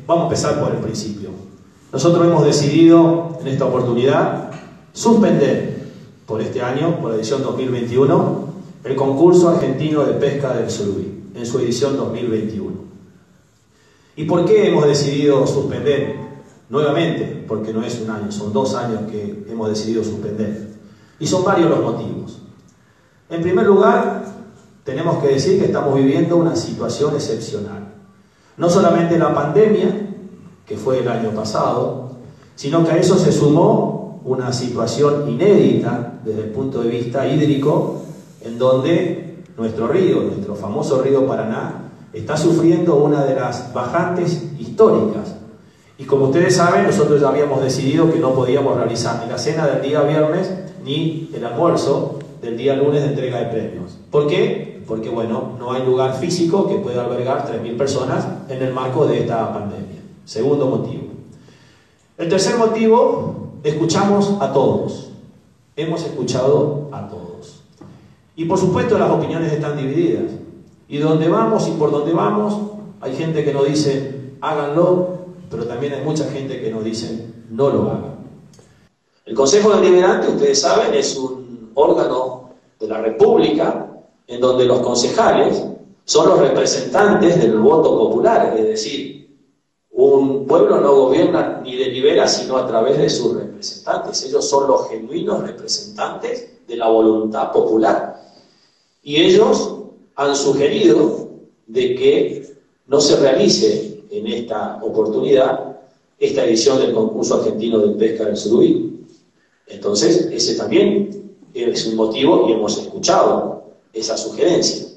Vamos a empezar por el principio. Nosotros hemos decidido en esta oportunidad suspender por este año, por la edición 2021, el concurso argentino de pesca del surubí, en su edición 2021. ¿Y por qué hemos decidido suspender? Nuevamente, porque no es un año, son 2 años que hemos decidido suspender. Y son varios los motivos. En primer lugar, tenemos que decir que estamos viviendo una situación excepcional. No solamente la pandemia, que fue el año pasado, sino que a eso se sumó una situación inédita desde el punto de vista hídrico, en donde nuestro río, nuestro famoso río Paraná, está sufriendo una de las bajantes históricas. Y como ustedes saben, nosotros ya habíamos decidido que no podíamos realizar ni la cena del día viernes, ni el almuerzo del día lunes de entrega de premios. ¿Por qué? Porque, bueno, no hay lugar físico que pueda albergar 3.000 personas en el marco de esta pandemia. Segundo motivo. El tercer motivo, escuchamos a todos. Hemos escuchado a todos. Y por supuesto las opiniones están divididas. Y donde vamos y por donde vamos, hay gente que nos dice, háganlo, pero también hay mucha gente que nos dice, no lo hagan. El Consejo Deliberante, ustedes saben, es un órgano de la República en donde los concejales son los representantes del voto popular, es decir, un pueblo no gobierna ni delibera sino a través de sus representantes. Ellos son los genuinos representantes de la voluntad popular. Y ellos han sugerido de que no se realice en esta oportunidad esta edición del concurso argentino de pesca del surubí. Entonces, ese también es un motivo y hemos escuchado esa sugerencia.